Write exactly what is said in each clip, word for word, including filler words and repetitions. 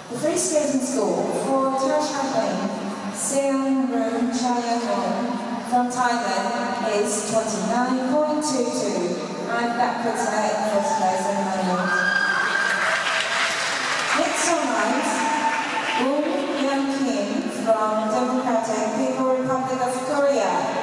The free skating score for Tashhaping Seong Roon Chayanong from Thailand is twenty-nine point two two, and that puts her in first place at the moment. Next on ice, Woon Young Kim from Democratic People's Republic of Korea.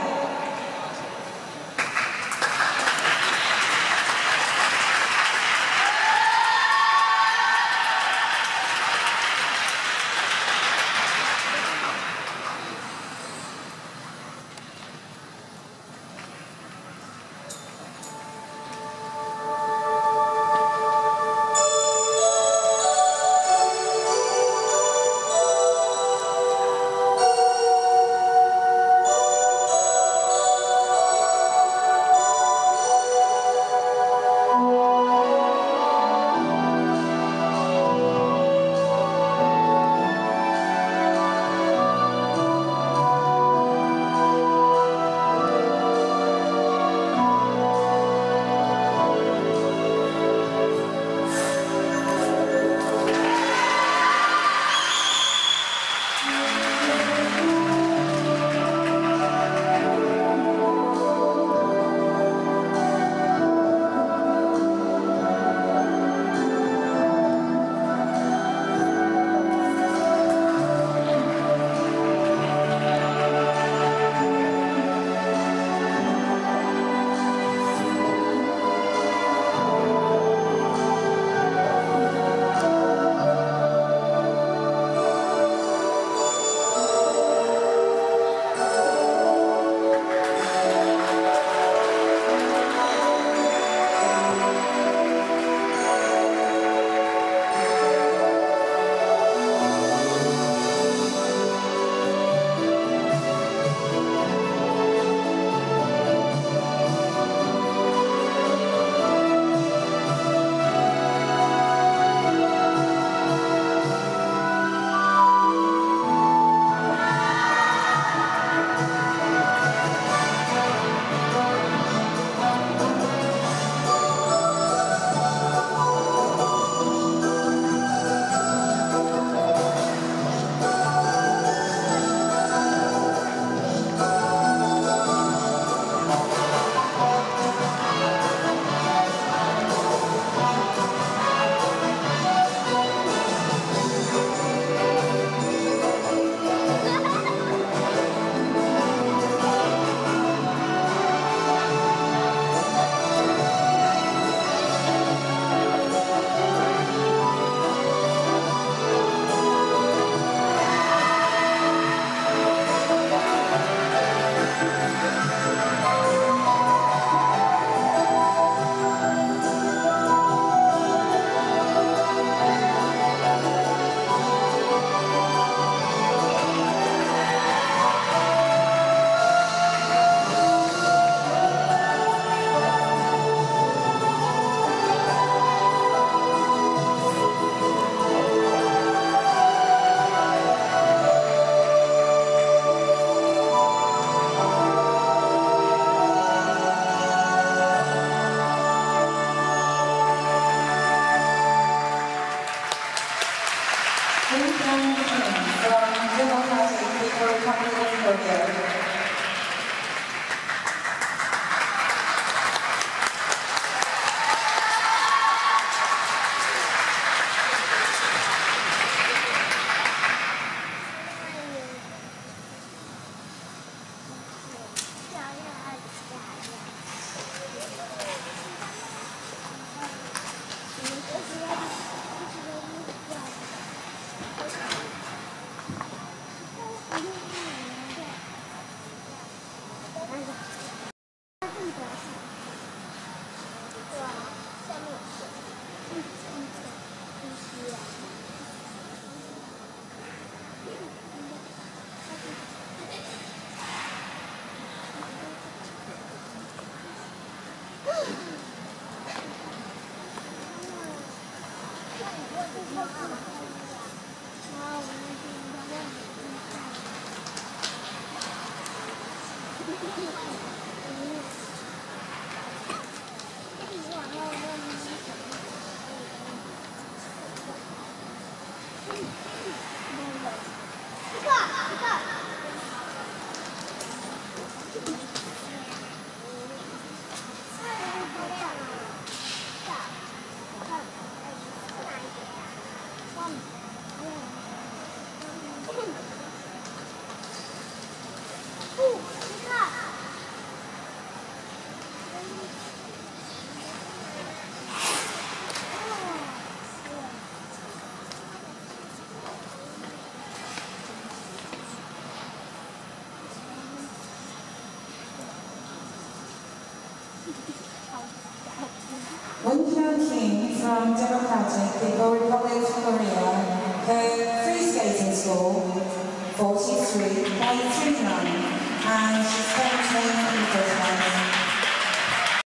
From Democratic People's Republic of Korea. Thank you. Wenhyun Kim from Democratic People's Republic of Korea, her free skating score forty-three point three nine, and she's currently